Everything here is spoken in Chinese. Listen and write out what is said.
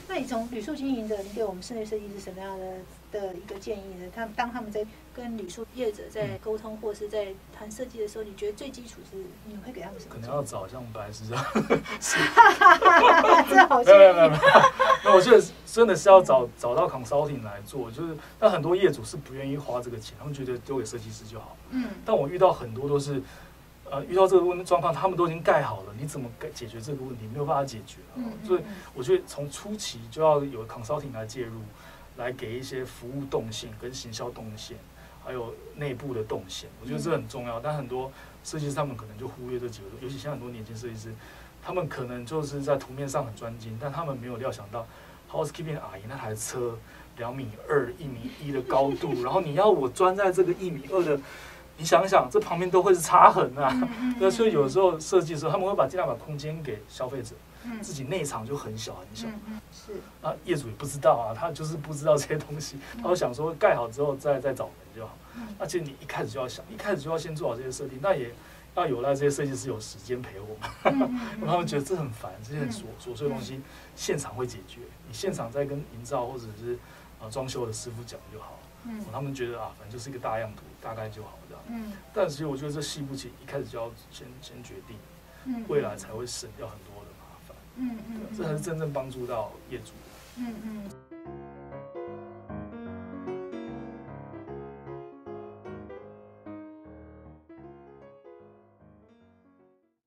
那你从旅宿经营的，你给我们室内设计师什么样的一个建议呢？当他们在跟旅宿业者在沟通或是在谈设计的时候，你觉得最基础是你会给他们什么？ 可能要找像白石这样， 这好没有，那我觉得真的是要找到 consulting 来做，就是但很多业主是不愿意花这个钱，他们觉得丢给设计师就好。但我遇到很多都是。遇到这个状况，他们都已经盖好了，你怎么解决这个问题？没有办法解决。所以我觉得从初期就要有 consulting 来介入，来给一些服务动线跟行销动线，还有内部的动线，我觉得这很重要。但很多设计师他们可能就忽略这几个，尤其像很多年轻设计师，他们可能就是在图面上很专精，但他们没有料想到 housekeeping 阿姨那台车2.2米、1.1米的高度，然后你要我钻在这个1.2米的。你想想，这旁边都会是擦痕啊，对，所以有时候设计的时候，他们会尽量把空间给消费者，自己内场就很小很小， 是， 那业主也不知道啊，他就是不知道这些东西，他会想说盖好之后再找人就好，那其实你一开始就要想，一开始就要先做好这些设定，那也要有赖这些设计师有时间陪我们，他们觉得这很烦，这些很琐碎的东西，现场会解决，你现场再跟营造或者是装修的师傅讲就好。他们觉得反正就是一个大样图，大概就好这样。但其实我觉得这细部其实一开始就要先决定，未来才会省掉很多的麻烦。这才是真正帮助到业主的。